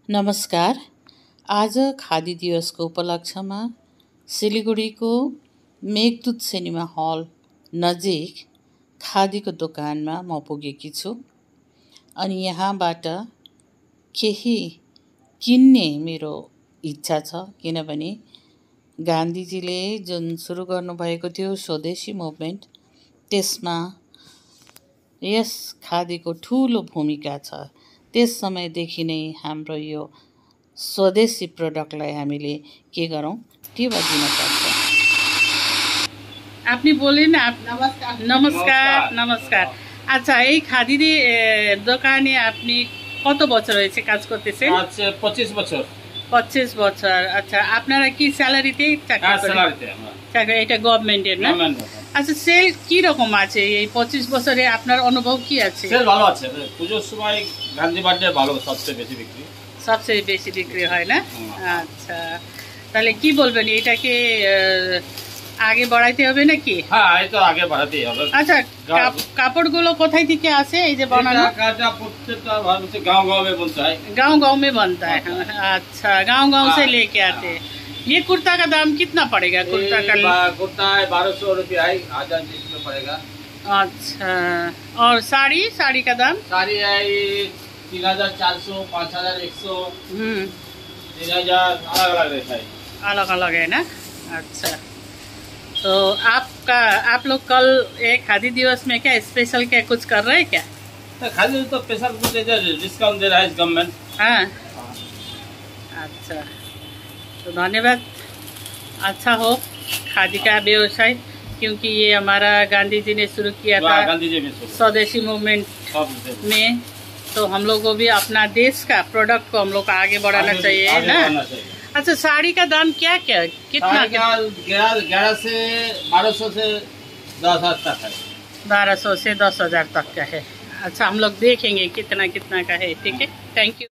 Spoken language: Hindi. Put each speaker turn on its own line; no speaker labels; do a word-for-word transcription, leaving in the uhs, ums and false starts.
नमस्कार। आज खादी दिवसको उपलक्ष्यमा सिलगढीको मेघदूत सिनेमा हल नजिक खादीको दोकानमा म पुगेकी छु अनि यहाँबाट केही किन्ने मेरो इच्छा छ, किनभने गान्धीजीले जुन सुरु गर्नुभएको थियो स्वदेशी मुभमेन्ट, त्यसमा यस खादीको ठुलो भूमिका छ। त्यस समयदेखि नै हाम्रो यो स्वदेशी प्रोडक्टलाई हामीले के गरौँ, टेवा दिनुपर्छ। আপনি বলেন নমস্কার নমস্কার নমস্কার আচ্ছা, এই খাদি দোকানে আপনি কত বছর হয়েছে কাজ করতেছেন?
আচ্ছা, পঁচিশ বছর।
পঁচিশ বছর। আচ্ছা, আপনারা কি স্যালারিতে চাকরি করেন?
স্যালারিতে আমরা।
চাকরি এটা গভর্নমেন্টের না? আচ্ছা, সেল কি রকম আছে এই পঁচিশ বছরে? আপনার অনুভব কি আছে?
সেল ভালো আছে। পুজোর সময় গান্ধী বার্থডে ভালো, সবচেয়ে বেশি বিক্রি।
সবচেয়ে বেশি বিক্রি হয় না? আচ্ছা, তাহলে কি বলবেন, এটাকে আগে বাড়াইতে হবে নাকি?
হ্যাঁ, এটা আগে বাড়াতেই হবে।
আচ্ছা, কাপড়গুলো কোথায় থেকে আসে এই যে বানানো?
এটা প্রত্যেকটা ভারতে गांव गांव में बनता है।
गांव गांव में बनता है। अच्छा, गांव गांव से लेके आते हैं। ये कुर्ता का दाम कितना पड़ेगा? कुर्ता का
कुर्ता है बारह सौ रुपया है, हजार में पड़ेगा।
अच्छा, और साड़ी साड़ी का दाम?
साड़ी है तीन हजार चार सौ, पाँच हजार एक सौ, तीन हजार, अलग अलग रहता है।
अलग अलग है ना? अच्छा, तो आपका आप लोग कल एक खादी दिवस में क्या स्पेशल क्या कुछ कर रहे हैं क्या?
तो खादी तो स्पेशल कुछ डिस्काउंट दे रहा है गवर्नमेंट।
हाँ, अच्छा, तो धन्यवाद। अच्छा हो खादी का व्यवसाय, क्योंकि ये हमारा गांधी जी ने शुरू किया था,
गांधी जी ने
स्वदेशी मूवमेंट में। तो हम लोग को भी अपना देश का प्रोडक्ट को हम लोग को आगे बढ़ाना चाहिए ना? अच्छा, साड़ी का दाम क्या क्या कितना?
ग्यारह से बारह सौ से दस हजार तक है।
बारह सौ से दस हजार तक का है। अच्छा, हम लोग देखेंगे कितना कितना का है। ठीक है, थैंक यू।